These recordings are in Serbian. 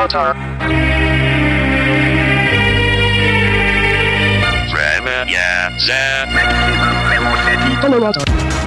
Polovatar. Vreme je za Polovatar.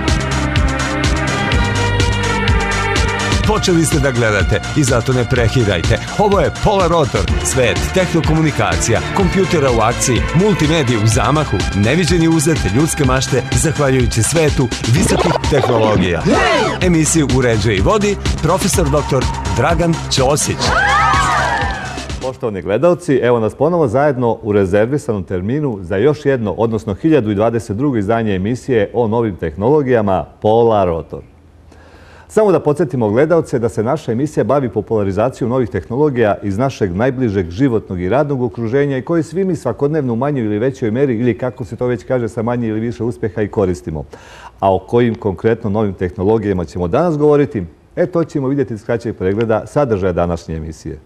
Počeli ste da gledate i zato ne prekidajte. Ovo je Pola Rotor, svet tehnokomunikacija, kompjutera u akciji, multimedije u zamahu, neviđeni uzlet ljudske mašte zahvaljujući svetu visokih tehnologija. Emisiju uređuje i vodi profesor dr. Dragan Ćosić. Poštovani gledalci, evo nas ponovo zajedno u rezervisanom terminu za još jedno, odnosno 1022. izdanje emisije o novim tehnologijama Pola Rotor. Samo da podsjetimo gledalce da se naša emisija bavi popularizacijom novih tehnologija iz našeg najbližeg životnog i radnog okruženja i koje svi mi svakodnevno u manjoj ili većoj meri ili kako se to već kaže sa manje ili više uspjeha i koristimo. A o kojim konkretno novim tehnologijama ćemo danas govoriti, to ćemo vidjeti iz kraćeg pregleda sadržaja današnje emisije.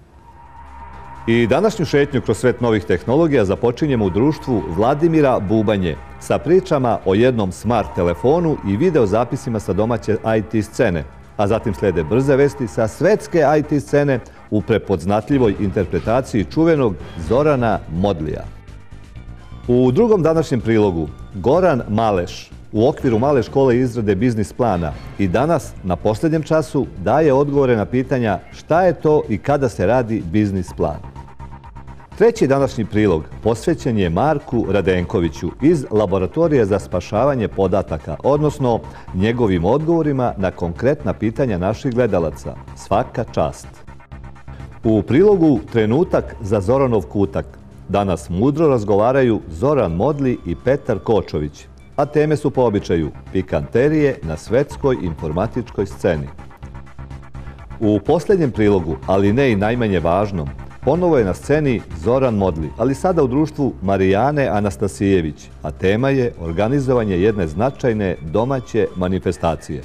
I današnju šetnju kroz svet novih tehnologija započinjemo u društvu Vladimira Bubanje sa pričama o jednom smart telefonu i video zapisima sa domaće IT scene, a zatim slede brze vesti sa svetske IT scene u prepoznatljivoj interpretaciji čuvenog Zorana Modlija. U drugom današnjem prilogu Goran Maleš u okviru male škole izrade biznis plana i danas na posljednjem času daje odgovore na pitanja šta je to i kada se radi biznis plan. Treći današnji prilog posvećen je Marku Radenkoviću iz Laboratorije za spašavanje podataka, odnosno njegovim odgovorima na konkretna pitanja naših gledalaca. Svaka čast! U prilogu Trenutak za Zoranov kutak danas mudro razgovaraju Zoran Modli i Petar Kočović, a teme su po običaju pikanterije na svetskoj informatičkoj sceni. U posljednjem prilogu, ali ne i najmanje važnom, ponovo je na sceni Zoran Modli, ali sada u društvu Marijane Anastasijević, a tema je organizovanje jedne značajne domaće manifestacije.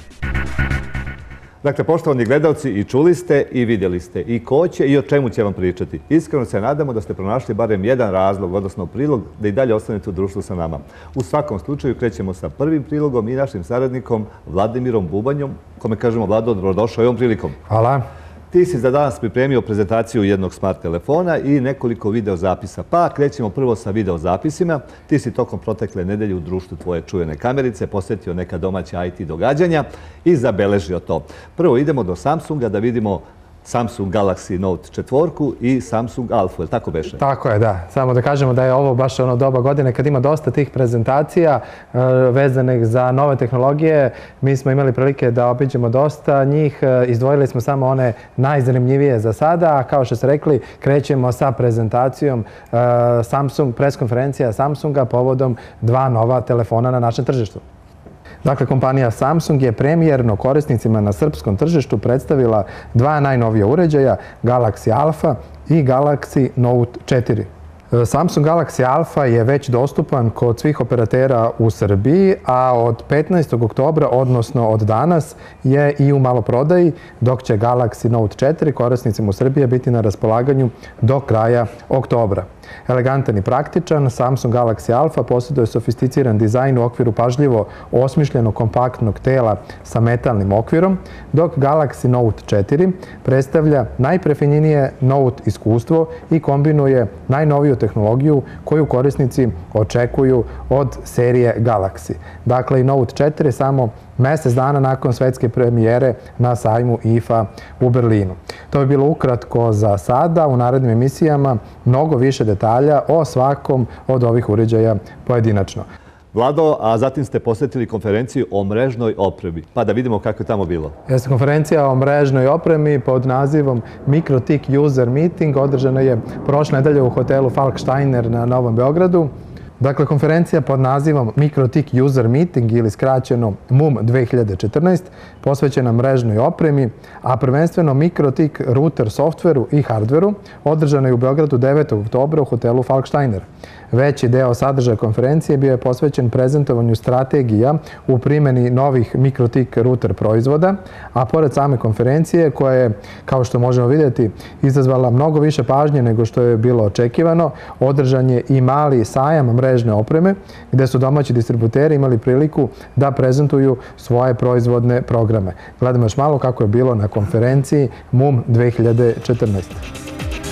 Dakle, poštovani gledalci, i čuli ste i vidjeli ste i ko će i o čemu će vam pričati. Iskreno se nadamo da ste pronašli barem jedan razlog, odnosno prilog, da i dalje ostanete u društvu sa nama. U svakom slučaju krećemo sa prvim prilogom i našim saradnikom Vladimirom Bubanjom, kome kažemo Vlado, dobrodošao i ovom prilikom. Hvala. Ti si za danas pripremio prezentaciju jednog smart telefona i nekoliko videozapisa. Pa krećemo prvo sa videozapisima. Ti si tokom protekle nedelje u društvu tvoje čuvene kamerice posjetio neka domaća IT događanja i zabeležio to. Prvo idemo do Samsunga da vidimo Samsung Galaxy Note 4 i Samsung Alpha, je li tako beše? Tako je, da. Samo da kažemo da je ovo baš ono doba godine kad ima dosta tih prezentacija vezanih za nove tehnologije. Mi smo imali prilike da obiđemo dosta njih. Izdvojili smo samo one najzanimljivije za sada. A kao što ste rekli, krećemo sa prezentacijom Samsung, preskonferencija Samsunga povodom dva nova telefona na našem tržištu. Dakle, kompanija Samsung je premijerno korisnicima na srpskom tržištu predstavila dva najnovija uređaja, Galaxy Alpha i Galaxy Note 4. Samsung Galaxy Alpha je već dostupan kod svih operatera u Srbiji, a od 15. oktobra, odnosno od danas, je i u maloprodaji, dok će Galaxy Note 4 korisnicima u Srbiji biti na raspolaganju do kraja oktobra. Elegantan i praktičan, Samsung Galaxy Alpha posjeduje sofisticiran dizajn u okviru pažljivo osmišljenog kompaktnog tela sa metalnim okvirom, dok Galaxy Note 4 predstavlja najprefinjenije Note iskustvo i kombinuje najnoviju tehnologiju koju korisnici očekuju od serije Galaxy. Dakle, i Note 4 samo mjesec dana nakon svetske premijere na sajmu IFA u Berlinu. To je bilo ukratko za sada. U narednim emisijama mnogo više detalja o svakom od ovih uređaja pojedinačno. Vlado, a zatim ste posjetili konferenciju o mrežnoj opremi. Pa da vidimo kako je tamo bilo. Jeste, konferencija o mrežnoj opremi pod nazivom MikroTik User Meeting održana je prošle nedelje u hotelu Falksteiner na Novom Beogradu. Dakle, konferencija pod nazivom MikroTik User Meeting ili skraćeno MUM 2014 posvećena mrežnoj opremi, a prvenstveno MikroTik router softveru i hardveru održana je u Beogradu 9. oktobra u hotelu Falksteiner. Veći deo sadržaja konferencije bio je posvećen prezentovanju strategija u primjeni novih MikroTik router proizvoda, a pored same konferencije koja je, kao što možemo vidjeti, izazvala mnogo više pažnje nego što je bilo očekivano, održan je i mali sajam mrežne opreme gdje su domaći distributeri imali priliku da prezentuju svoje proizvodne programe. Gledamo još malo kako je bilo na konferenciji MUM 2014.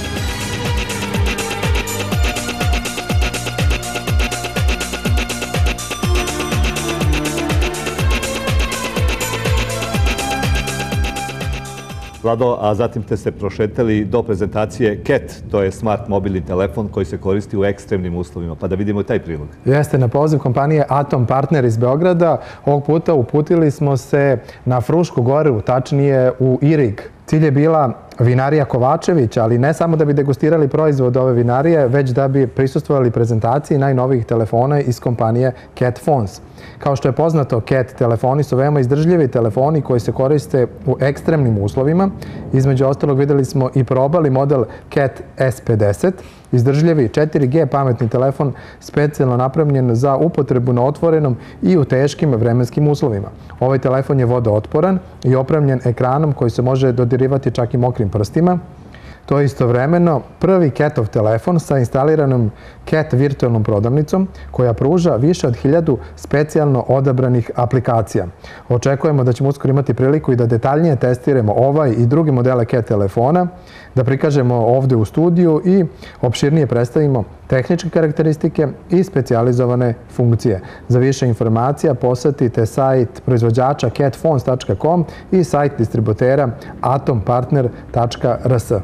Vlado, a zatim ste se prošetali do prezentacije CAT, to je smart mobilni telefon koji se koristi u ekstremnim uslovima, pa da vidimo taj prilog. Jeste, na poziv kompanije Atom Partner iz Beograda. Ovog puta uputili smo se na Frušku goru, tačnije u Irig. Cilj je bila vinarija Kovačević, ali ne samo da bi degustirali proizvod ove vinarije, već da bi prisustvovali prezentaciji najnovijih telefona iz kompanije CAT Phones. Kao što je poznato, CAT telefoni su veoma izdržljivi telefoni koji se koriste u ekstremnim uslovima. Između ostalog videli smo i probali model CAT S50, izdržljivi 4G pametni telefon specijalno napravljen za upotrebu na otvorenom i u teškim vremenskim uslovima. Ovaj telefon je vodootporan i opremljen ekranom koji se može dodirivati čak i mokrim prstima. To je istovremeno prvi CAT-ov telefon sa instaliranom CAT virtualnom prodavnicom koja pruža više od 1000 specijalno odabranih aplikacija. Očekujemo da ćemo uskoro imati priliku i da detaljnije testiramo ovaj i drugi modele CAT telefona, da prikažemo ovde u studiju i opširnije predstavimo tehničke karakteristike i specijalizovane funkcije. Za više informacija posetite sajt proizvođača catphones.com i sajt distributera atompartner.rs.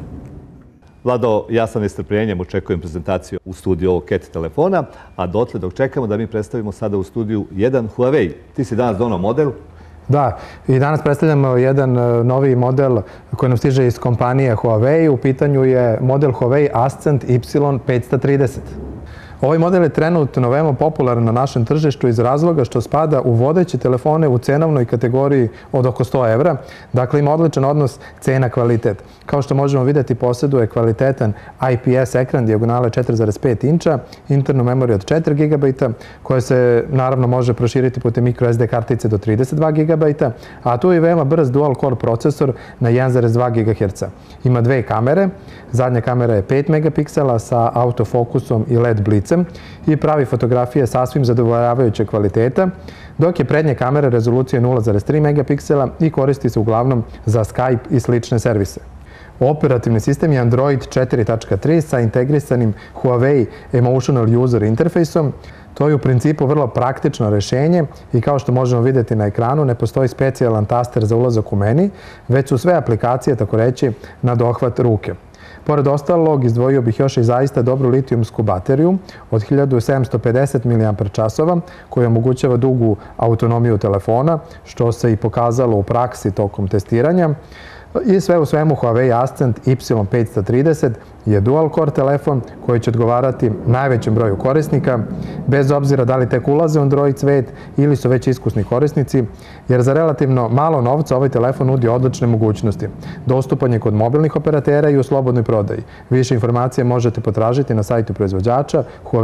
Vlado, ja sa nestrpljenjem očekujem prezentaciju u studiju ovog CAT telefona, a dotle dok čekamo da mi predstavimo sada u studiju jedan Huawei. Ti si danas donao model. Da, i danas predstavljamo jedan novi model koji nam stiže iz kompanije Huawei. U pitanju je model Huawei Ascent Y530. Ovaj model je trenutno veoma popularan na našem tržištu iz razloga što spada u vodeće telefone u cenovnoj kategoriji od oko 100 evra. Dakle, ima odličan odnos cena-kvalitet. Kao što možemo vidjeti, posjeduje kvalitetan IPS ekran dijagonale 4,5 inča, internu memoriju od 4 GB, koja se naravno može proširiti putem microSD kartice do 32 GB, a tu je veoma brz dual-core procesor na 1,2 GHz. Ima dve kamere. Zadnja kamera je 5 megapiksela sa autofokusom i LED blicem i pravi fotografije sasvim zadovoljavajuće kvaliteta, dok je prednja kamera rezolucije 0,3 megapiksela i koristi se uglavnom za Skype i slične servise. Operativni sistem je Android 4.3 sa integrisanim Huawei Emotional User Interfaceom. To je u principu vrlo praktično rešenje i kao što možemo vidjeti na ekranu, ne postoji specijalan taster za ulazak u meni, već su sve aplikacije, tako reći, na dohvat ruke. Pored ostalog, izdvojio bih još i zaista dobru litijumsku bateriju od 1750 mAh koja omogućava dugu autonomiju telefona, što se i pokazalo u praksi tokom testiranja. I sve u svemu Huawei Ascent Y530 je dual-core telefon koji će odgovarati najvećem broju korisnika, bez obzira da li tek ulaze u Android svet ili su već iskusni korisnici, jer za relativno malo novca ovaj telefon nudi odlične mogućnosti. Dostupan je kod mobilnih operatera i u slobodnoj prodaji. Više informacije možete potražiti na sajtu proizvođača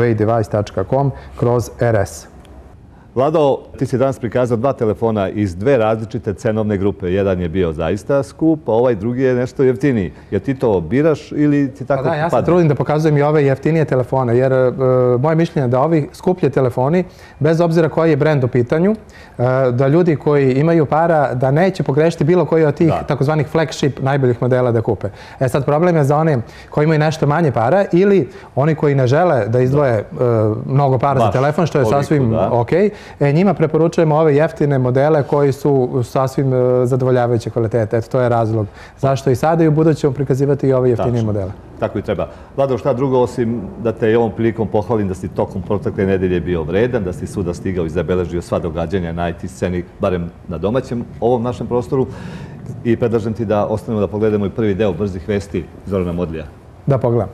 huaweidevice.com/rs. Vlado, ti si danas prikazao dva telefona iz dve različite cenovne grupe. Jedan je bio zaista skup, a ovaj drugi je nešto jeftiniji. Jer ti to biraš ili ti tako padne? Da, ja se trudim da pokazujem i ove jeftinije telefone, jer moje mišljenje je da ovi skuplji telefoni, bez obzira koji je brend u pitanju, da ljudi koji imaju para, da neće pogrešiti bilo koji od tih takozvanih flagship najboljih modela da kupe. E sad, problem je za one koji imaju nešto manje para ili oni koji ne žele da izdvoje mnogo para za telefon, što je sasvim okej. Njima preporučujemo ove jeftine modele koji su sasvim zadovoljavajuće kvalitete. Eto, to je razlog zašto i sada i u buduće ćemo prikazivati i ove jeftinije modele. Tako i treba. Vlado, šta drugo osim da te i ovom prilikom pohvalim da si tokom protekle nedelje bio vredan, da si svuda stigao i zabeležio sva događanja na IT sceni, barem na domaćem ovom našem prostoru, i predlažem ti da ostanemo da pogledamo i prvi deo brzih vesti Zorana Modlija. Da pogledam.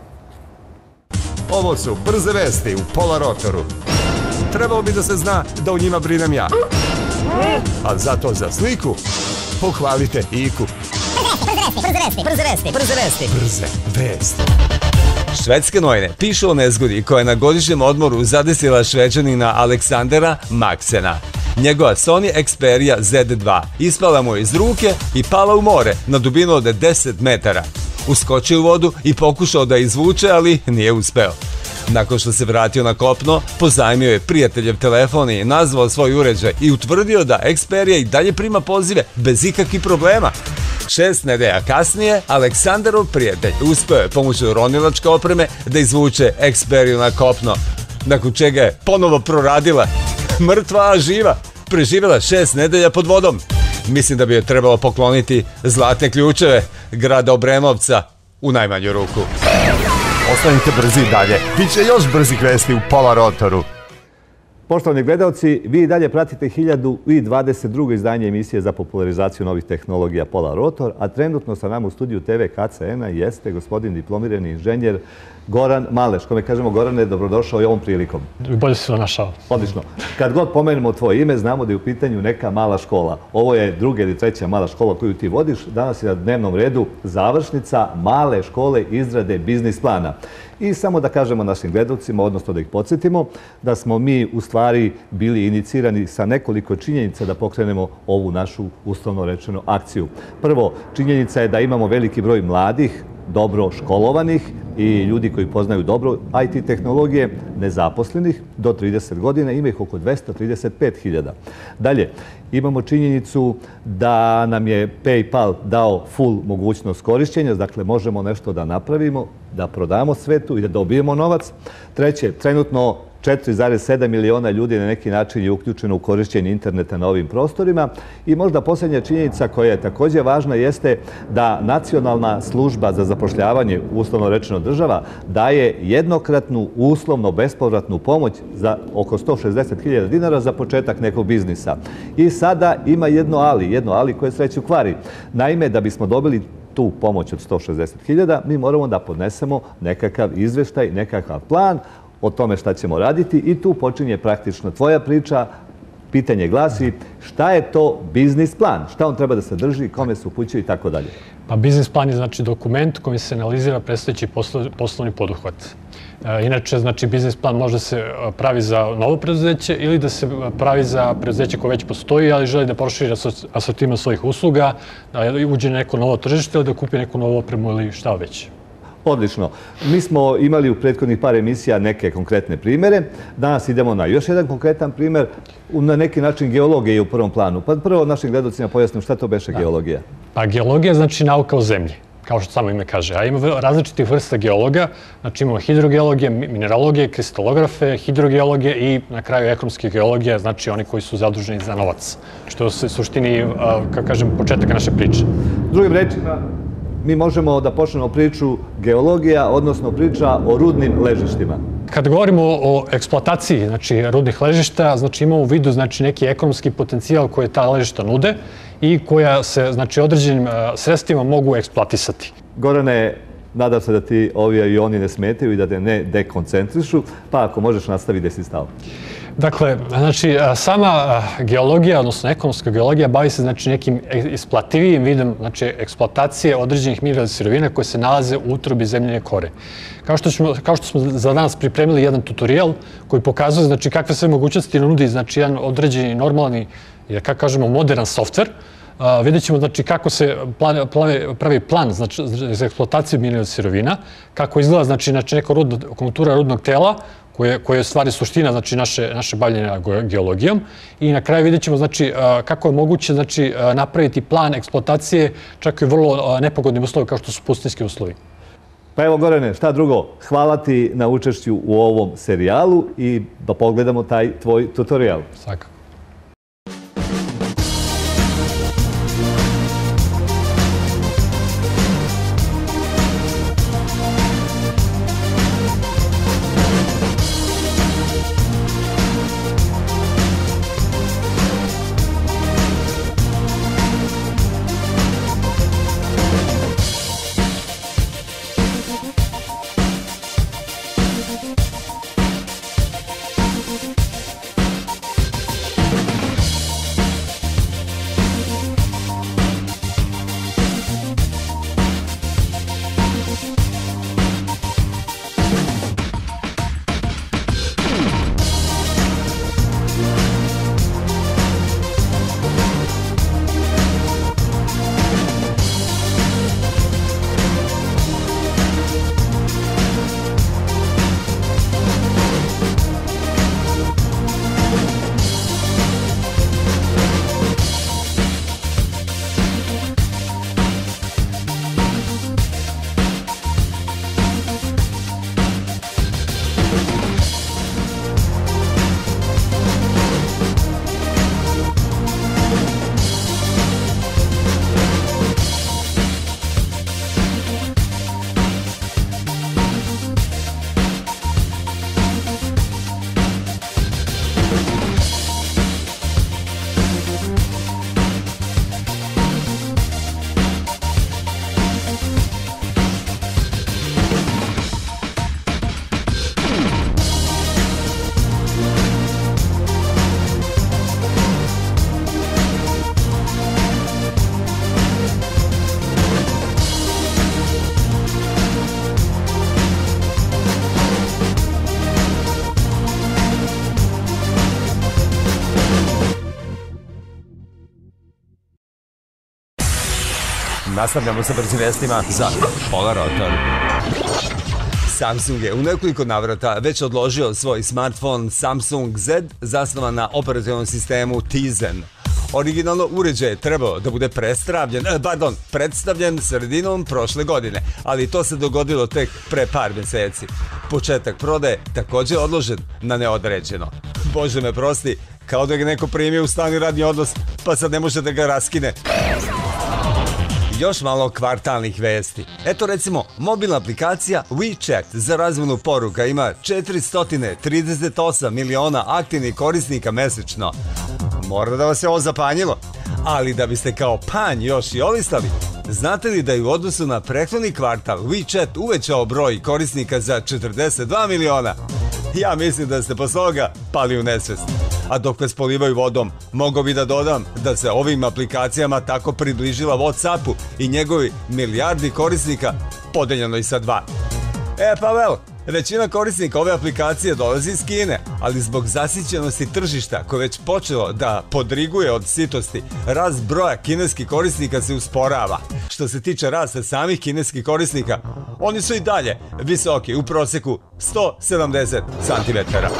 Ovo su brze vesti u Pola Rotoru. Trebalo bi da se zna da u njima brinem ja. A zato za sliku pohvalite Iku. Brze vesti. Švedske novine pišu o nezgodi koja je na godišnjem odmoru zadesila Šveđanina Aleksandera Maksena. Njegova Sony Xperia Z2 ispala mu iz ruke i pala u more na dubinu od 10 metara. Uskočio u vodu i pokušao da izvuče, ali nije uspeo. Nakon što se vratio na kopno, pozajmio je prijateljev telefon i nazvao svoj uređaj i utvrdio da Xperia i dalje prima pozive bez ikakvih problema. 6 nedelja kasnije, Aleksanderov prijatelj uspeo je pomoću ronilačke opreme da izvuče Xperiu na kopno, nakon čega je ponovo proradila. Mrtva, a živa. Preživjela 6 nedelja pod vodom. mislim da bi joj trebalo pokloniti zlatne ključeve grada Obrenovca u najmanju ruku. Ostanite brzi dalje. Biće još brzih vesti u Pola Rotoru. Poštovani gledalci, vi i dalje pratite 1022. izdanje emisije za popularizaciju novih tehnologija Pola Rotor, a trenutno sa nama u studiju TV KCN-a jeste gospodin diplomirani inženjer Goran Maleš, kome kažemo Gorane, dobrodošao i ovom prilikom. Bolje se našao. Odlično. Kad god pomenemo tvoje ime, znamo da je u pitanju neka mala škola. Ovo je druga ili treća mala škola koju ti vodiš. Danas je na dnevnom redu završnica male škole izrade biznis plana. I samo da kažemo našim gledalcima, odnosno da ih podsjetimo, da smo mi u stvari bili inicirani sa nekoliko činjenica da pokrenemo ovu našu uslovno rečeno akciju. Prvo, činjenica je da imamo veliki broj mladih, dobro školovanih i ljudi koji poznaju dobro IT tehnologije, nezaposlenih do 30 godina, ima ih oko 235.000. Dalje, imamo činjenicu da nam je PayPal dao full mogućnost korišćenja, dakle možemo nešto da napravimo, da prodamo svetu i da dobijemo novac. Treće, trenutno 4,7 miliona ljudi na neki način je uključeno u korišćenje interneta na ovim prostorima. I možda posljednja činjenica koja je također važna jeste da Nacionalna služba za zapošljavanje, uslovno rečeno država, daje jednokratnu, uslovno bespovratnu pomoć za oko 160.000 dinara za početak nekog biznisa. I sada ima jedno ali koje sreću kvari. Naime, da bismo dobili tu pomoć od 160.000, mi moramo da podnesemo nekakav izveštaj, nekakav plan o tome šta ćemo raditi i tu počinje praktično tvoja priča. Pitanje glasi šta je to biznis plan, šta on treba da sadrži, kome se upućuje i tako dalje. Pa biznis plan je znači dokument kojim se analizira predstojeći poslovni poduhvat. Inače, znači biznis plan može se pravi za novo preduzeće ili da se pravi za preduzeće koje već postoji, ali želi da proširi asortiman svojih usluga, da uđe na neko novo tržište ili da kupi neku novu opremu ili šta već. Odlično. Mi smo imali u prethodnih par emisija neke konkretne primere. Danas idemo na još jedan konkretan primer. Na neki način geologija je u prvom planu. Pa prvo našim gledalcima pojasnim šta to beše geologija. Pa geologija znači nauka o zemlji, kao što samo ime kaže. A ima različitih vrsta geologa. Znači imamo hidrogeologije, mineralogije, kristalografe, hidrogeologije i na kraju ekonomske geologije, znači oni koji su zaduženi za novac. Što je u suštini, kako kažem, početak naše priče. Drugim rečima, mi možemo da počnemo priču geologija, odnosno priča o rudnim ležištima. Kad govorimo o eksploataciji znači, rudnih ležišta, znači imamo u vidu znači, neki ekonomski potencijal koje ta ležišta nude i koja se znači, određenim sredstvima mogu eksploatisati. Gorane, nadam se da ti ovi i oni ne smetaju i da te ne dekoncentrišu, pa ako možeš nastaviti gde si stao. Dakle, znači, sama geologija, odnosno ekonomska geologija, bavi se znači, nekim isplativijim vidom znači, eksploatacije određenih mineralnih sirovina koje se nalaze u utrobi zemljine kore. Kao što smo za danas pripremili jedan tutorial koji pokazuje znači, kakve sve mogućnosti nudi znači, jedan određeni normalni, kako kažemo, modern softver. Vidjet ćemo znači, kako se pravi plan znači, za eksploataciju mineralnih sirovina, kako izgleda znači, neka kontura rudnog tela, koje je stvari suština znači, naše bavljenja geologijom. I na kraju vidjet ćemo znači, kako je moguće znači, napraviti plan eksploatacije čak i vrlo nepogodnim uslovi kao što su pustinjski uslovi. Pa evo Gorane, šta drugo? Hvala ti na učešću u ovom serijalu i da pogledamo taj tvoj tutorial. Svakako. Nastavljamo sa brzim vestima za Pola Rotor. Samsung je u nekoliko navrata već odložio svoj smartphone Samsung Z zasnovan na operativnom sistemu Tizen. Originalno uređaj je trebao da bude predstavljen sredinom prošle godine, ali to se dogodilo tek pre par mjeseci. Početak prodaje također je odložen na neodređeno. Bože me prosti, kao da ga neko primio u stalni radni odnos, pa sad ne može da ga raskine. Još malo kvartalnih vesti. Eto recimo, mobilna aplikacija WeChat za razmjenu poruka ima 438 miliona aktivnih korisnika mesečno. Mora da vas je ovo zapanjilo. Ali da biste kao panj još i olistali, znate li da je u odnosu na prethodni kvartal WeChat uvećao broj korisnika za 42 miliona? Ja mislim da ste posle ovoga pali u nesvest. A dok vas polivaju vodom, mogu bi da dodam da se ovim aplikacijama tako približila WhatsAppu i njegovi milijardi korisnika podeljeno i sa 2. Pavel, većina korisnika ove aplikacije dolazi iz Kine, ali zbog zasićenosti tržišta koje već počelo da podriguje od sitosti, rast broja kineskih korisnika se usporava. Što se tiče rasta samih kineskih korisnika, oni su i dalje visoki, u proseku 170 cm.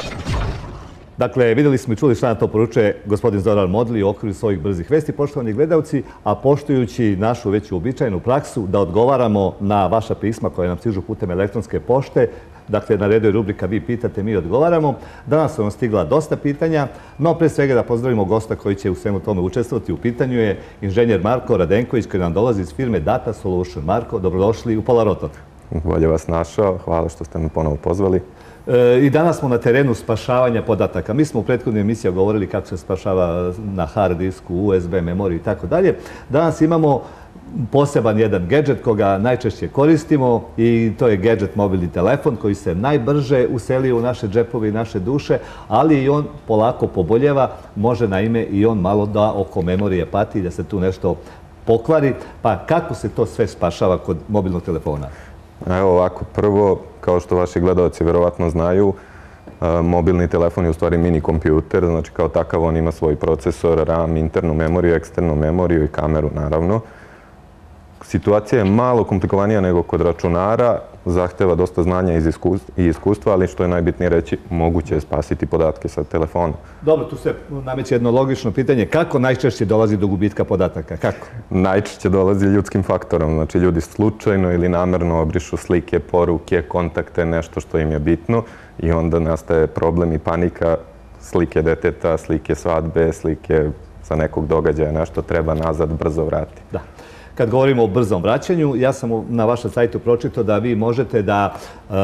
Dakle, vidjeli smo i čuli šta na to poručuje gospodin Zoran Modli u okviru svojih brzih vesti, poštovani gledalci, a poštujući našu već uobičajenu praksu da odgovaramo na vaša pisma koje nam stižu putem elektronske pošte. Dakle, na redu je rubrika Vi pitate, mi odgovaramo. Danas su nam stigla dosta pitanja, no pre svega da pozdravimo gosta koji će u svemu tome učestvovati. U pitanju je inženjer Marko Radenković koji nam dolazi iz firme Data Solution. Marko, dobrodošli u Pola Rotor. Bolje vas našao, hvala što ste me ponovo pozvali. I danas smo na terenu spašavanja podataka. Mi smo u prethodnoj emisiji govorili kako se spašava na hard disku, USB, memoriju i tako dalje. Danas imamo poseban jedan gadget koga najčešće koristimo i to je gadget mobilni telefon koji se najbrže uselio u naše džepove i naše duše, ali i on polako poboljeva, može naime i on malo da oko memorije pati, da se tu nešto pokvari. Pa kako se to sve spašava kod mobilnog telefona? Evo ovako, prvo, kao što vaši gledalci verovatno znaju, mobilni telefon je u stvari mini kompjuter, znači kao takav on ima svoj procesor, RAM, internu memoriju, eksternu memoriju i kameru naravno. Situacija je malo komplikovanija nego kod računara, zahteva dosta znanja i iskustva, ali što je najbitnije reći, moguće je spasiti podatke sa telefona. Dobro, tu se nameće jedno logično pitanje. Kako najčešće dolazi do gubitka podataka? Kako? Najčešće dolazi ljudskim faktorom. Znači, ljudi slučajno ili namerno obrišu slike, poruke, kontakte, nešto što im je bitno i onda nastaje problem i panika. Slike deteta, slike svadbe, slike sa nekog događaja, nešto treba nazad brzo vratiti. Da. Kad govorimo o brzom vraćanju, ja sam na vašem sajtu pročitao da vi možete da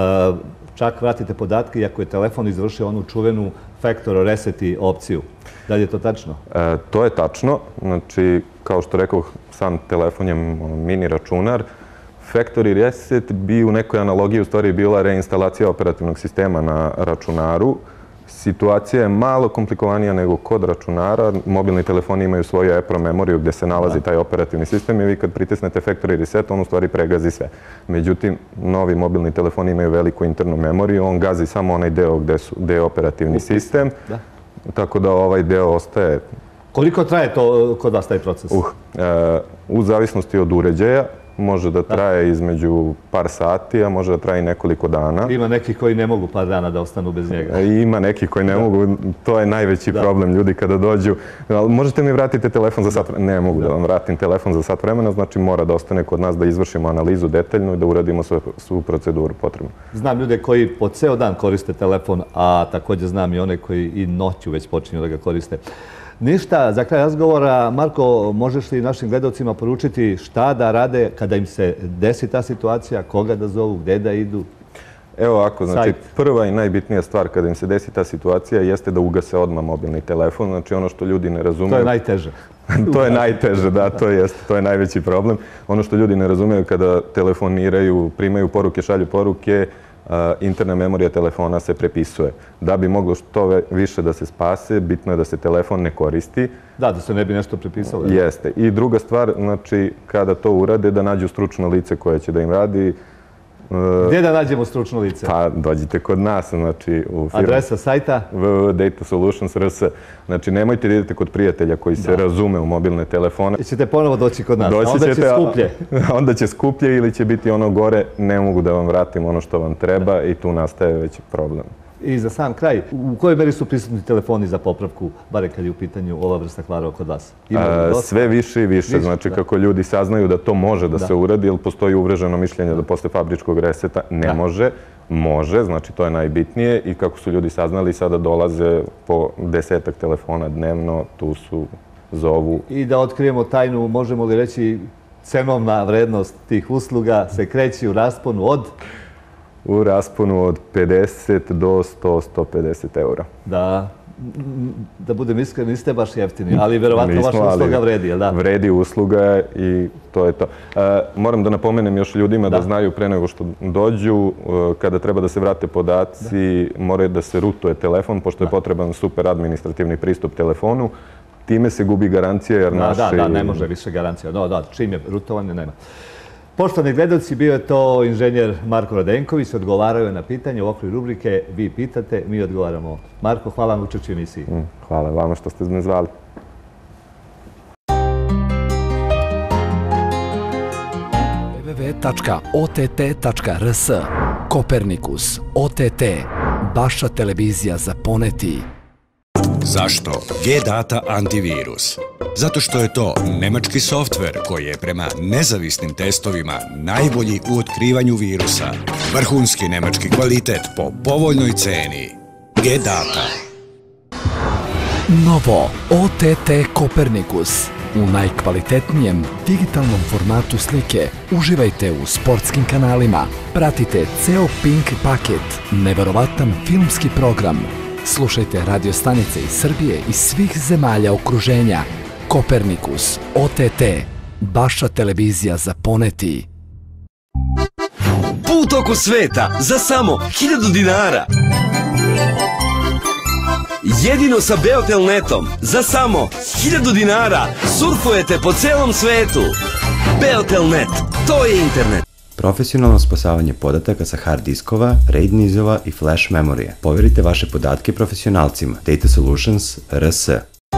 čak vratite podatke iako je telefon izvršio onu čuvenu factory reset opciju. Da li je to tačno? To je tačno. Znači, kao što rekao, sam telefon je mini računar. Factory reset bi u nekoj analogiji u stvari bila reinstalacija operativnog sistema na računaru. Situacija je malo komplikovanija nego kod računara. Mobilni telefoni imaju svoju EPROM memoriju gdje se nalazi taj operativni sistem i vi kad pritisnete factory reset, on u stvari pregazi sve. Međutim, novi mobilni telefoni imaju veliku internu memoriju, on gazi samo onaj deo gdje je operativni sistem, tako da ovaj deo ostaje. Koliko traje to kod vas taj proces? U zavisnosti od uređaja. Može da traje između par sati, a može da traje i nekoliko dana. Ima nekih koji ne mogu par dana da ostanu bez njega. Ima nekih koji ne mogu, to je najveći problem ljudi kada dođu. Možete mi vratiti telefon za sat vremena? Ne mogu da vam vratim telefon za sat vremena, znači mora da ostane kod nas da izvršimo analizu detaljnu i da uradimo svu proceduru potrebnu. Znam ljude koji po ceo dan koriste telefon, a također znam i one koji i noću već počinju da ga koriste. Ništa, za kraj razgovora, Marko, možeš li našim gledalcima poručiti šta da rade kada im se desi ta situacija, koga da zovu, gde da idu? Evo ovako, znači prva i najbitnija stvar kada im se desi ta situacija jeste da ugase odmah mobilni telefon, znači ono što ljudi ne razumiju. To je najteže. To je najteže, da, to je najveći problem. Ono što ljudi ne razumiju kada telefoniraju, primaju poruke, šalju poruke, interna memorija telefona se prepisuje. Da bi moglo što više da se spase, bitno je da se telefon ne koristi. Da se ne bi nešto prepisalo. Jeste. I druga stvar, znači, kada to urade, da nađu stručno lice koje će da im radi. Gdje da nađemo stručno lice? Pa dođite kod nas, znači u firmu. Adresa sajta? www.datasolutions.rs. Znači nemojte da idete kod prijatelja koji se razume u mobilne telefone. I ćete ponovo doći kod nas, onda će skuplje. Onda će skuplje ili će biti ono gore, ne mogu da vam vratim ono što vam treba i tu nastaje već problem. I za sam kraj, u kojoj meri su prisutni telefoni za popravku, bare kad je u pitanju ova vrsta kvarova kod vas? Sve više i više, znači kako ljudi saznaju da to može da se uradi, jer postoji uvreženo mišljenje da posle fabričkog reseta ne može, može, znači to je najbitnije i kako su ljudi saznali sada dolaze po 10-ak telefona dnevno, tu su, zovu. I da otkrijemo tajnu, možemo li reći cenovna vrednost tih usluga se kreće u rasponu od? U rasponu od 50 do 100-150 eura. Da budem iskren, niste baš jeftini, ali verovatno vaša usluga vredi, jel da? Vredi usluga i to je to. Moram da napomenem još ljudima da znaju pre nego što dođu, kada treba da se vrate podaci, moraju da se rutuje telefon, pošto je potreban super administrativni pristup telefonu. Time se gubi garancija jer naši... Da, ne može više garancija. Da, čim je rutovanje, nema. Poštovani gledalci, bio je to inženjer Marko Radenković, odgovarao je na pitanje u okviru rubrike Vi pitate, mi odgovaramo. Marko, hvala vam učešću u emisiji. Hvala vama što ste me zvali. www.ott.rs Kopernikus, OTT, vaša televizija za poneti. Zašto G-Data antivirus? Zato što je to nemački softver koji je prema nezavisnim testovima najbolji u otkrivanju virusa. Vrhunski nemački kvalitet po povoljnoj ceni. G-Data. Novo OTT Kopernikus. U najkvalitetnijem digitalnom formatu slike uživajte u sportskim kanalima. Pratite ceo Pink paket, neverovatan filmski program. Slušajte radio stanice iz Srbije i svih zemalja okruženja. Kopernikus, OTT, vaša televizija za poneti. Put oko sveta za samo 1000 dinara. Jedino sa Beotel.netom za samo 1000 dinara surfujete po celom svetu. Beotel.net, to je internet. Profesionalno spasavanje podataka sa hard diskova, RAID nizova i flash memorije. Poverite vaše podatke profesionalcima. Data Solutions RS.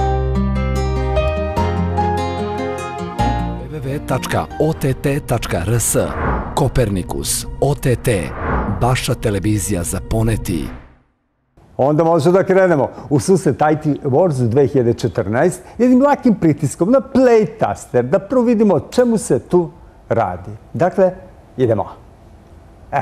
www.ott.rs Kopernikus, OTT, vaša televizija za poneti. Onda možemo da krenemo u susret IT Awards 2014 jednim lakim pritiskom na play taster da prvo vidimo o čemu se tu radi. Dakle, idemo. Evo.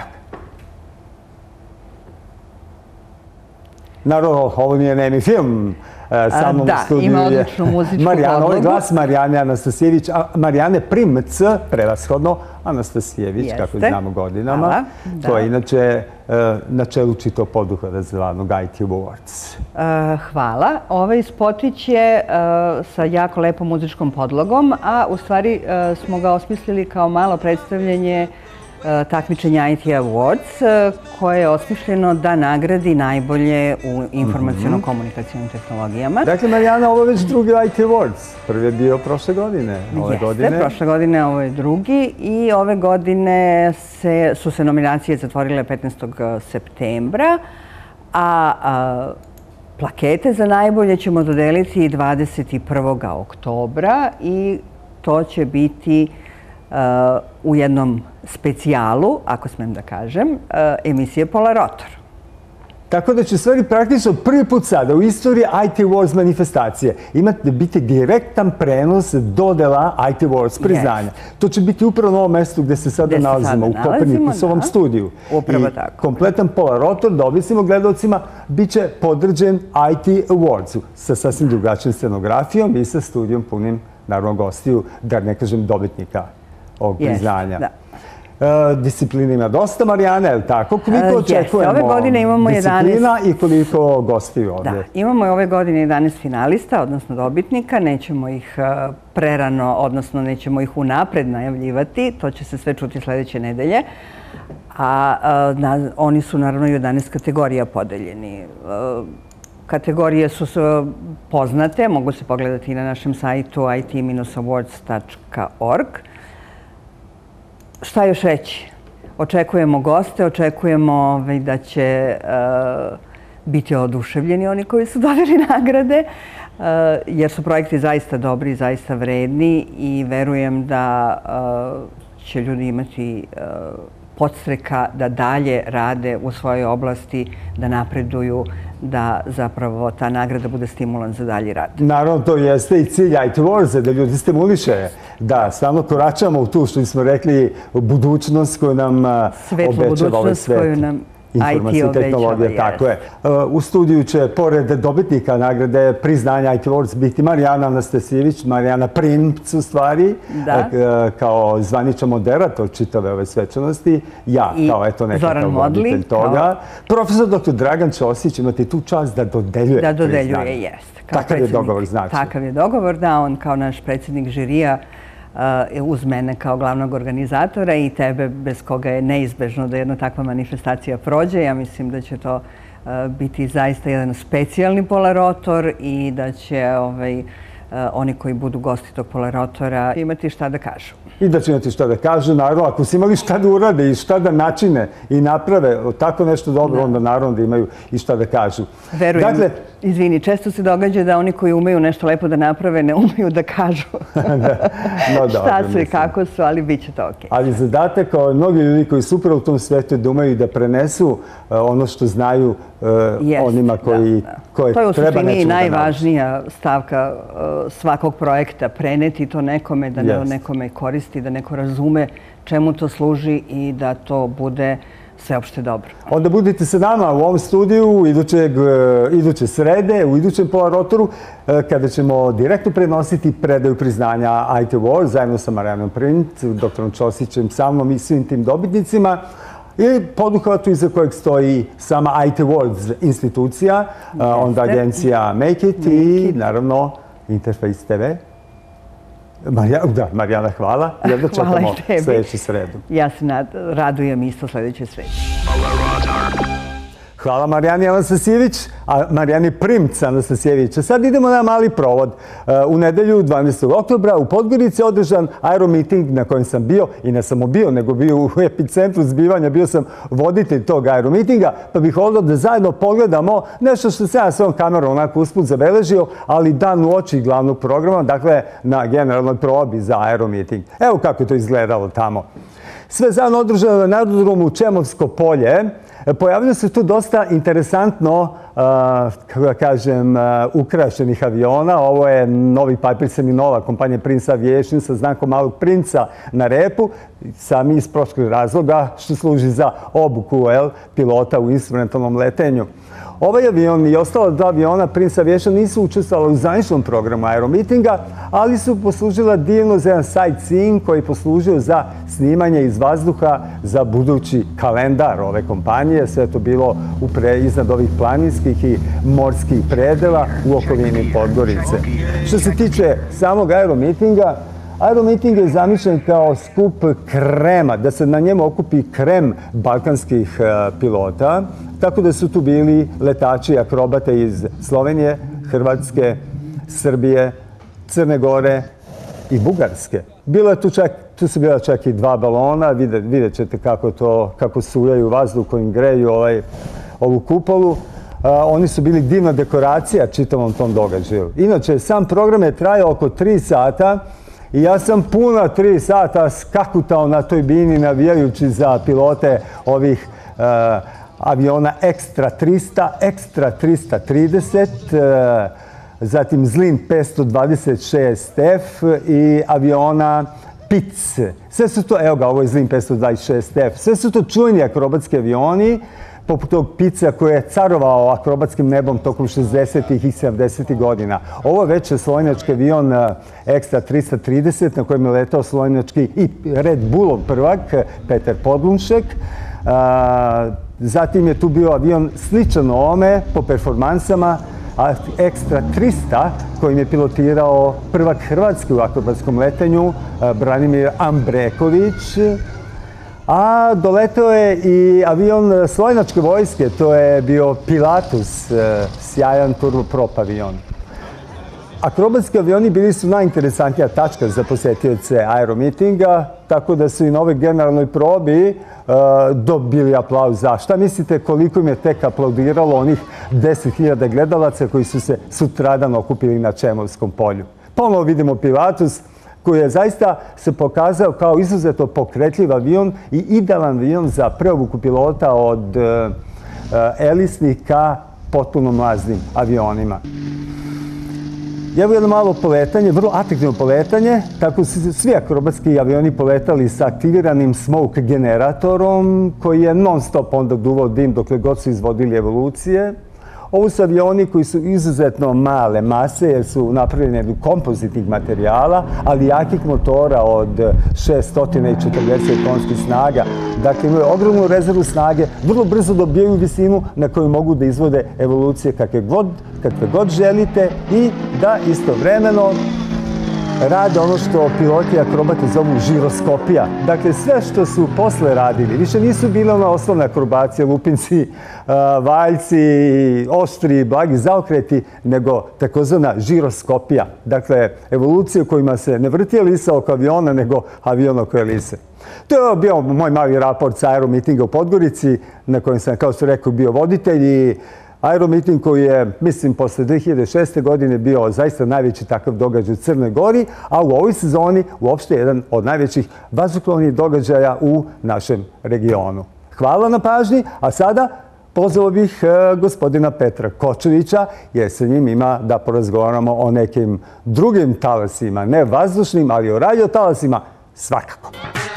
Naravno, ovo nije nemi film. Sa mnom u studiju ima odličnu muzičku podlogu. Ovo je glas Marijane Anastasijević, a Marijane Primc, prevashodno Anastasijević, kako znamo godinama. To je inače na čelu čitao poduhvata zvanog IT Awards. Hvala. Ovaj spotić je sa jako lepom muzičkom podlogom, a u stvari smo ga osmislili kao malo predstavljanje takmičenja IT Awards, koje je osmišljeno da nagradi najbolje u informaciono-komunikacijnim tehnologijama. Dakle, Marijana, ovo je već drugi IT Awards. Prvi je bio prošle godine. Jeste, prošle godine ovo je drugi i ove godine su se nominacije zatvorile 15. septembra, a plakete za najbolje ćemo dodeliti 21. oktobra i to će biti u jednom specijalu, ako smem da kažem, emisije Polarotor. Tako da će stvari praktično prvi put sada u istoriji IT Awards manifestacije biti direktan prenos dodela IT Awards priznanja. To će biti upravo na ovom mestu gde se sada nalazimo, u Kopernikusovom studiju. Upravo tako. I kompletan Polarotor, da objasnimo gledalcima, bit će podređen IT Awardsu sa sasvim drugačijom scenografijom i sa studijom punim, naravno, gostiju, da ne kažem dobitnika ovog priznanja. Disciplina ima dosta, Marijana, je li tako? Koliko očekujemo disciplina i koliko gostiju ovdje? Da, imamo ove godine 11 finalista, odnosno dobitnika. Nećemo ih prerano, odnosno nećemo ih unapred najavljivati. To će se sve čuti sljedeće nedelje. A oni su naravno i 11 kategorija podeljeni. Kategorije su poznate, mogu se pogledati i na našem sajtu it-awards.org. Šta još reći? Očekujemo goste, očekujemo da će biti oduševljeni oni koji su dobili nagrade, jer su projekti zaista dobri, zaista vredni i verujem da će ljudi imati podstreka da dalje rade u svojoj oblasti, da napreduju, da zapravo ta nagrada bude stimulan za dalji rad. Naravno, to jeste i cilj IT Awards, da ljudi stimuliše, da stalno koračamo u tu, što smo rekli, budućnost koju nam obećava ovaj svet. Informacija i tehnologija, tako je. U studiju će, pored dobitnika nagrade priznanja IT Awards, biti Marijana Anastasijević, Marijana Primc u stvari, kao zvaničan moderator čitave ove svečanosti. Ja, kao eto nekakav voditelj toga. Profesor dr. Dragan Ćosić, imate tu čast da dodeljuje priznanje. Da dodeljuje, jeste. Takav je dogovor, znači. Takav je dogovor, da, on kao naš predsjednik žirija uz mene kao glavnog organizatora i tebe bez koga je neizbežno da jedna takva manifestacija prođe. Ja mislim da će to biti zaista jedan specijalni Polarotor i da će oni koji budu gosti tog Polarotora imati šta da kažu. I da će imati šta da kažu, naravno, ako su imali šta da urade i šta da načine i naprave tako nešto dobro, onda naravno da imaju i šta da kažu. Verujem, izvini, često se događa da oni koji umeju nešto lepo da naprave ne umeju da kažu šta su i kako su, ali bit će to okej. Ali zadatak kao mnogi ljudi koji su upravo u tom svetu je da umeju da prenesu ono što znaju onima koje treba nečemu da nauče. To je u suštini najvažnija stavka svakog projekta, preneti to nekome, da nekome koristi, da neko razume čemu to služi i da to bude sveopšte dobro. Onda budite sa nama u ovom studiju iduće srede, u idućem Polarotoru, kada ćemo direktno prenositi predaju priznanja IT Awards zajedno sa Marijanom Primc, doktorom Ćosićem, sa mnom i svim tim dobitnicima. I poduhvatu iza kojeg stoji sama IT Awards institucija, onda agencija Make It i naravno Interface TV. Marijana, hvala. Jedno čekamo sljedeću sredu. Ja se radujem isto sljedeće sredi. Hvala Marijani Anastasijević, a Marijani Primc Anastasijević. Sad idemo na mali provod. U nedelju 12. oktobra u Podgorici je održan aeromiting na kojem sam bio i ne samo bio, nego bio u epicentru zbivanja. Bio sam voditelj tog aeromitinga, pa bih ovdje da zajedno pogledamo nešto što se ja s ovom kamerom onako usput zabeležio, ali dan u oči glavnog programa, dakle na generalnoj probi za aeromiting. Evo kako je to izgledalo tamo. Sve zajedno održano na aerodromu Čemovsko polje. Pojavljaju se tu dosta interesantno, kako da kažem, ukrašenih aviona. Ovo je novi Piper Seminole, kompanija Prince Aviation sa znakom malog princa na repu, sami iz prostog razloga što služi za obuku pilota u instrumentalnom letenju. Ovaj avion i ostala dva aviona Prince Aviation nisu učestvovali u zvaničnom programu aeromitinga, ali su poslužila divno za jedan sightseeing koji je poslužio za snimanje iz vazduha za budući kalendar ove kompanije. Sve je to bilo iznad ovih planinskih i morskih predela u okolini Podgorice. Što se tiče samog aeromitinga, aeromiting je zamišljen kao skup krema, da se na njemu okupi krem balkanskih pilota, tako da su tu bili letači i akrobate iz Slovenije, Hrvatske, Srbije, Crne Gore i Bugarske. Tu su bila čak i dva balona, vidjet ćete kako sujaju vazduh kojim greju ovu kupolu. Oni su bili divna dekoracija čitavom tom događaju. Inače, sam program je trajao oko 3 sata, i ja sam puna 3 sata skakutao na toj bini navijajući za pilote ovih aviona Extra 300, Extra 330, zatim Zlin 526F i aviona PIC. Sve su to, evo ga, ovo je Zlin 526F, sve su to čujni akrobatski avioni, poput tog Pica koji je carovao akrobatskim nebom tokom 60. i 70. godina. Ovo je već slovenački avion Extra 330 na kojem je letao slovenački i Red Bullov prvak Peter Podlunšek. Zatim je tu bio avion sličan ovome po performansama, Extra 300 kojim je pilotirao prvak Hrvatske u akrobatskom letenju Branimir Ambreković. A doletao je i avion slovenačke vojske, to je bio Pilatus, sjajan turboprop avion. Akrobatski avioni bili su najinteresantnija tačka za posjetioce aeromitinga, tako da su i na ovoj generalnoj probi dobili aplauz. A šta mislite koliko im je tek aplaudiralo onih 10.000 gledalaca koji su se sutradan okupili na Čemovskom polju? Ponovo vidimo Pilatus koji je zaista se pokazao kao izuzetno pokretljiv avion i idealan avion za preobuku pilota od elisnih ka potpuno mlaznim avionima. Evo jedno malo poletanje, vrlo atraktivno poletanje. Tako su svi akrobatski avioni poletali sa aktiviranim smoke generatorom koji je non stop onda duvao dim dokle god su izvodili evolucije. Ovo su avioni koji su izuzetno male mase jer su napravljeni od kompozitnih materijala, ali jakih motora od 640 konskih snaga. Dakle, imaju ogromnu rezervu snage, vrlo brzo dobijaju visinu na koju mogu da izvode evolucije kakve god želite i da istovremeno rade ono što piloti i akrobate zovu žiroskopija. Dakle, sve što su posle radili, više nisu bile ona osnovna akrobacija, lupinci, valjci, oštri, blagi zaokreti, nego takozvana žiroskopija. Dakle, evolucije u kojima se ne vrti elisa oko aviona, nego avion oko elise. To je bio moj mali raport sa aeromitinga u Podgorici, na kojem sam, kao što rekao, bio voditelj i aeromiting koji je, mislim, posle 2006. godine bio zaista najveći takav događaj u Crnoj Gori, a u ovoj sezoni uopšte jedan od najvećih vazduhoplovnih događaja u našem regionu. Hvala na pažnji, a sada pozvao bih gospodina Petra Kočevića, jer sa njim ima da porazgovaramo o nekim drugim talasima, ne vazdušnim, ali o radiotalasima svakako.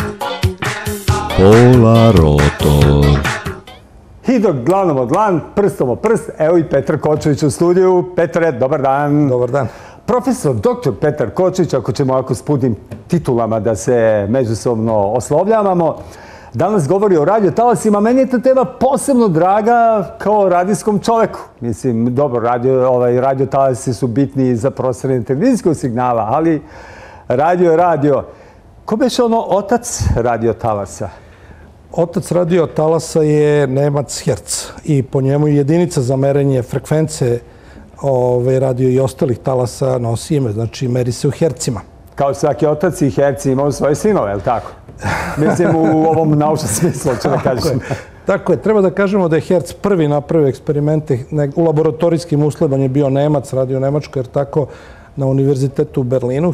Polarotor. I dok dlanom o dlan, prstom o prst, evo i Petar Kočević u studiju. Petre, dobar dan. Dobar dan. Profesor dr. Petar Kočević, ako ćemo ovako s punim titulama da se međusobno oslovljavamo, danas govori o radiotalasima. Meni je ta tema posebno draga kao radijskom čoveku. Mislim, dobro, radiotalasi su bitni za prostoranje televizijskog signala, ali radio je radio. Ko beše ono otac radiotalasa? Otac radiotalasa je Nemac Hertz i po njemu jedinica za merenje frekvence radio i ostalih talasa nosi ime, znači meri se u hercima. Kao svaki otac i herci imaju svoje sinove, je li tako? Mislim u ovom naučnom smislu, ću da kažem. Tako je, treba da kažemo da je Hertz prvi napravio eksperimente u laboratorijskim uslovima, je bio Nemac, radio u Nemačkoj, jer tako na univerzitetu u Berlinu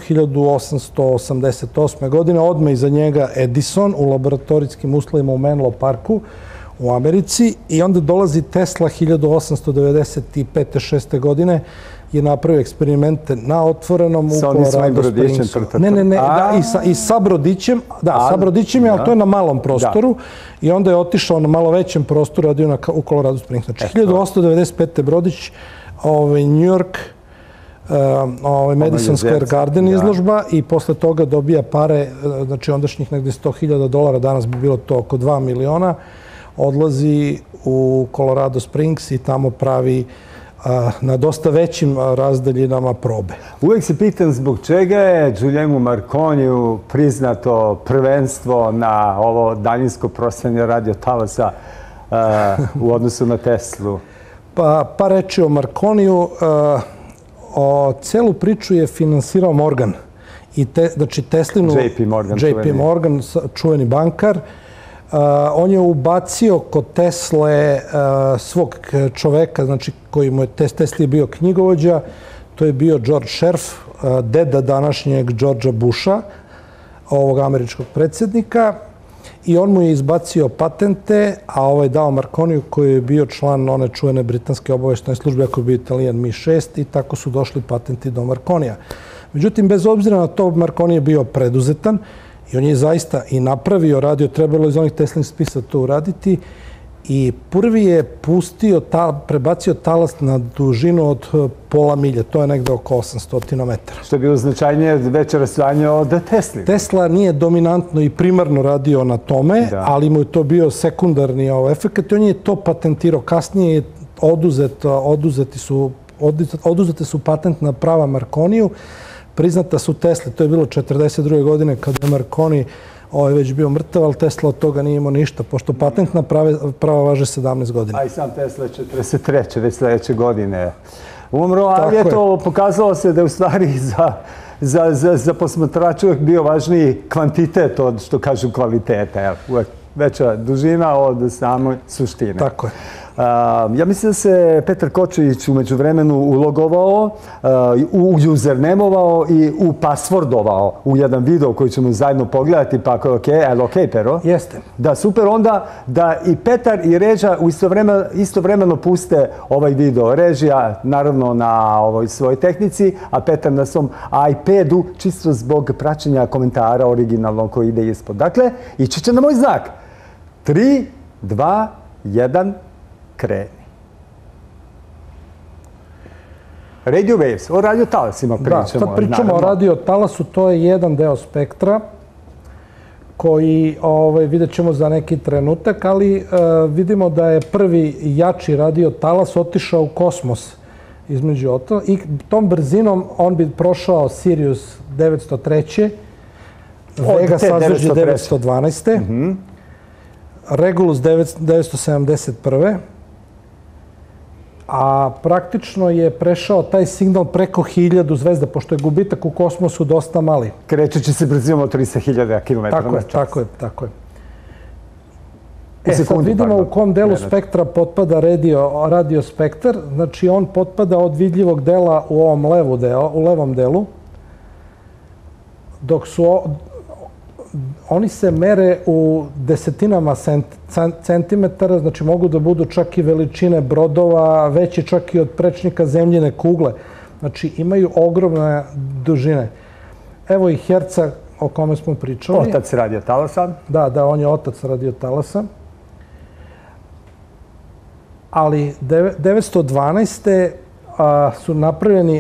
1888. godine. Odmah iza njega Edison u laboratorijskim uslovima u Menlo Parku u Americi i onda dolazi Tesla 1895. 6. godine je napravio eksperimente na otvorenom u Colorado Springsu. Ne, i sa brodićem, da, sa brodićem je, ali to je na malom prostoru i onda je otišao na malo većem prostoru, radio u Colorado Springsu. Znači, 1895. brodić, New York, Madison Square Garden izložba i posle toga dobija pare, znači ondašnjih negde $100.000, danas bi bilo to oko 2 miliona, odlazi u Colorado Springs i tamo pravi na dosta većim razdaljinama probe. Uvijek se pitam zbog čega je Giuliano Marconiju priznato prvenstvo na ovo daljinsko prostoranje radiotalasa u odnosu na Teslu. Pa reći o Marconiju, celu priču je finansirao Morgan. Znači Teslinu... JP Morgan, čuveni bankar. On je ubacio kod Tesle svog čoveka, znači koji mu je Tesli bio knjigovođa. To je bio George Scherf, deda današnjeg Georgea Busha, ovog američkog predsjednika. I on mu je izbacio patente, a ovaj dao Marconiju koji je bio član one čuvene britanske obavještajne službe, ako je bio Italijan Mi-6 i tako su došli patenti do Marconija. Međutim, bez obzira na to, Marconi je bio preduzetan i on je zaista i napravio radio, trebalo iz onih Teslinih spisa to uraditi i prvi je prebacio talas na dužinu od pola milje, to je negde oko 800 metara. Što je bilo značajnije veće rastojanje od Tesli. Tesla nije dominantno i primarno radio na tome, ali mu je to bio sekundarni efekt i on je to patentirao. Kasnije je oduzete su patentna prava Marconiju, priznata su Tesli. To je bilo 1942. godine kada je Marconi već bio mrtav, ali Tesla od toga nije imao ništa, pošto patentna prava važe 17 godina. A i sam Tesla je 43. već sledeće godine. umro, ali eto, pokazalo se da je u stvari za posmatrača uvijek bio važniji kvantitet od, što kažu, kvaliteta. Uvijek veća dužina od same suštine. Tako je. Ja mislim da se Petar Kočević umeđu vremenu ulogovao, usernemovao i upasvordovao u jedan video koji ćemo zajedno pogledati, pa ako je okej, je li okej, Pero? Jeste. Da, super, onda da i Petar i Reža istovremeno puste ovaj video. Režija, naravno, na ovoj svojoj tehnici, a Petar na svom iPadu, čisto zbog praćenja komentara originalnog koji ide ispod. Dakle, ići će na moj znak. 3, 2, 1... kreni. Radio waves, o radiotalasima pričamo. Da, sad pričamo o radiotalasu, to je jedan deo spektra koji vidjet ćemo za neki trenutak, ali vidimo da je prvi jači radiotalas otišao u kosmos između ostalo i tom brzinom on bi prošao Sirius 903. Vega sazvežđe 912. Regulus 971. A praktično je prešao taj signal preko 1000 zvezda, pošto je gubitak u kosmosu dosta mali. Krećeći se brzinom od 300.000 km na čas. Tako je. Sad vidimo u kom delu spektra potpada radio spektar. Znači, on potpada od vidljivog dela u ovom levom delu, dok su oni se mere u desetinama centimetara, znači mogu da budu čak i veličine brodova, veći čak i od prečnika zemljine kugle. Znači imaju ogromne dužine. Evo i Herca o kome smo pričali. Otac radiotalasa. Da, on je otac radiotalasa. Ali 912. su napravljeni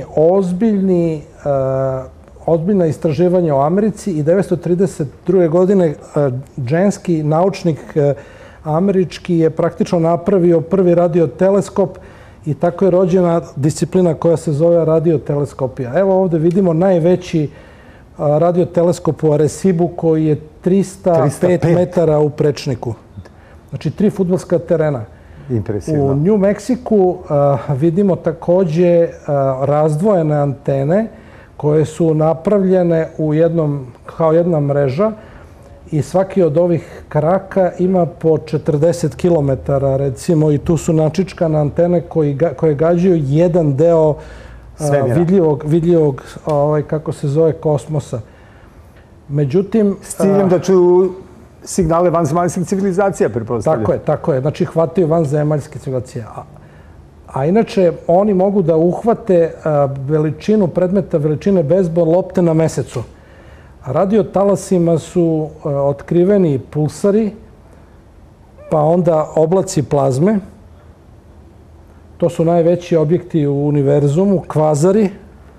ozbiljna istraživanja o Americi i 1932. godine dženski naučnik američki je praktično napravio prvi radioteleskop i tako je rođena disciplina koja se zove radioteleskopija. Evo ovdje vidimo najveći radioteleskop u Arecibu koji je 305 metara u prečniku. Znači 3 fudbalska terena. Impresivno. U New Meksiku vidimo također razdvojene antene koje su napravljene kao jedna mreža i svaki od ovih kraka ima po 40 km, recimo, i tu su načičkane antene koje gađaju jedan deo vidljivog, kako se zove, kosmosa. Međutim... S ciljem da čuju signale vanzemaljskih civilizacija, pretpostavljam. Tako je. Znači, hvataju vanzemaljske civilizacije. A inače, oni mogu da uhvate veličinu predmeta, veličine bejzbol lopte na mesecu. Radiotalasima su otkriveni pulsari, pa onda oblaci plazme. To su najveći objekti u univerzumu, kvazari.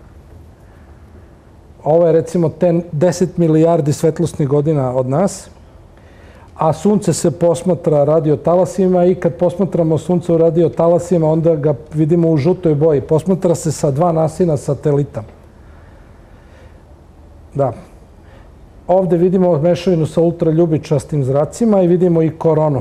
Ovo je recimo 10 milijardi svetlosnih godina od nas. A sunce se posmatra radiotalasima i kad posmatramo sunce u radiotalasima, onda ga vidimo u žutoj boji. Posmatra se sa 2 nasina satelita. Da. Ovdje vidimo mešavinu sa ultraljubičastim zracima i vidimo i koronu.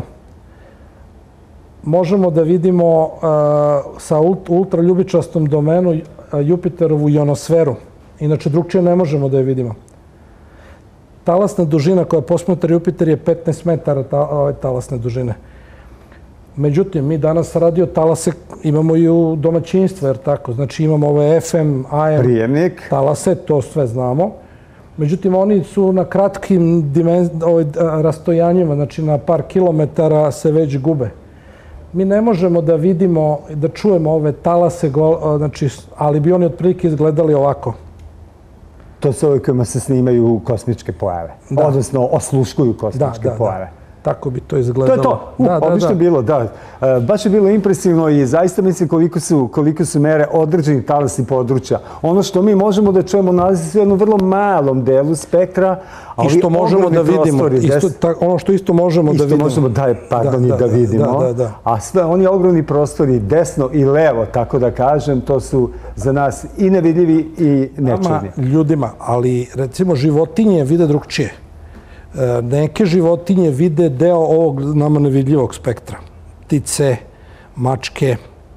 Možemo da vidimo sa ultraljubičastom domenu Jupiterovu ionosferu. Inače, drugčije ne možemo da je vidimo. Talasna dužina koja posmatra Jupiter je 15 metara talasne dužine. Međutim, mi danas radiotalase imamo i u domaćinstvu, jer tako. Znači imamo ove FM, AM talase, to sve znamo. Međutim, oni su na kratkim rastojanjima, znači na par kilometara se već gube. Mi ne možemo da vidimo, da čujemo ove talase, ali bi oni otprilike izgledali ovako. To su ove kojima se snimaju kosmičke pojave. Odnosno, osluškuju kosmičke pojave. Tako bi to izgledalo. To je to. Odlično je bilo, da. Baš je bilo impresivno i zaista mislim koliko su mere određenih talasnih područja. Ono što mi možemo da čujemo nalazi se u jednom vrlo malom delu spektra. I što možemo da vidimo. Ono što isto možemo da vidimo. Isto možemo da vidimo. A sve oni ogromni prostori, desno i levo, tako da kažem, to su za nas i nevidljivi i nečudni. Ljudima, ali recimo životinje vide drugčije. Neke životinje vide deo ovog nama nevidljivog spektra. Ptice, mačke,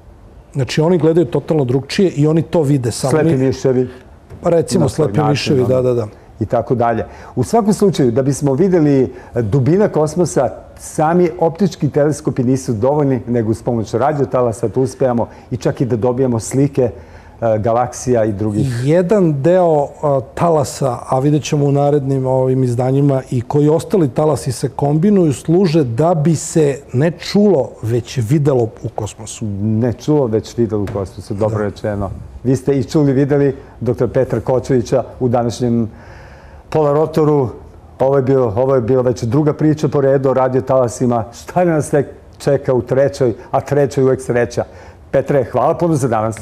Znači, oni gledaju totalno drugčije i oni to vide sami. Slepi miševi. Recimo, slepi miševi, da. I tako dalje. U svakom slučaju, da bismo videli dubina kosmosa, sami optički teleskopi nisu dovoljni, nego uz pomoć radiotalasa tu uspijamo i čak i da dobijemo slike galaksija i drugih. Jedan deo talasa, a vidjet ćemo u narednim ovim izdanjima, i koji ostali talasi se kombinuju, služe da bi se ne čulo, već videlo u kosmosu. Ne čulo, već videlo u kosmosu, dobro rečeno. Vi ste i čuli, videli dr. Petra Kočevića u današnjem Polarotoru. Ovo je bila već druga priča po redu o radiotalasima. Šta nas tek čeka u trećoj, a trećoj uvek sreća. Petre, hvala puno za danas.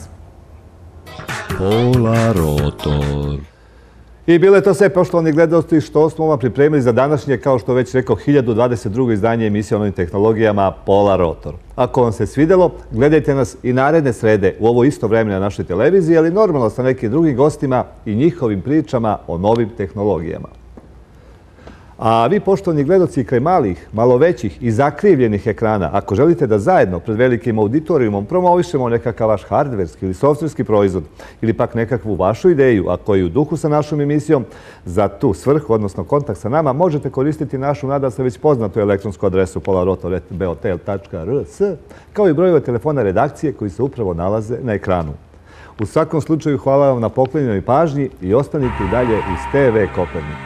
Polarotor. I bile to sve, poštovani gledalci, što smo vam pripremili za današnje, kao što već rekao, 1022. izdanje emisije o novim tehnologijama Polarotor. Ako vam se svidelo, gledajte nas i naredne srede u ovo isto vreme na našoj televiziji, ali normalno sa nekim drugim gostima i njihovim pričama o novim tehnologijama. A vi, poštovani gledalci, kraj malih, malo većih i zakrivljenih ekrana, ako želite da zajedno pred velikim auditorijumom promovišemo nekakav vaš hardverski ili softverski proizvod ili pak nekakvu vašu ideju, a koji je u duhu sa našom emisijom, za tu svrhu, odnosno kontakt sa nama, možete koristiti našu, nadam se, već poznatu elektronsku adresu polarotor@beotel.rs, kao i brojeve telefona redakcije koji se upravo nalaze na ekranu. U svakom slučaju, hvala vam na poklonjenoj pažnji i ostanite i dalje uz TV Kopernikus.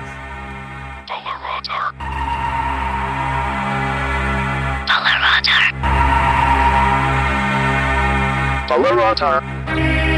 Polarotor.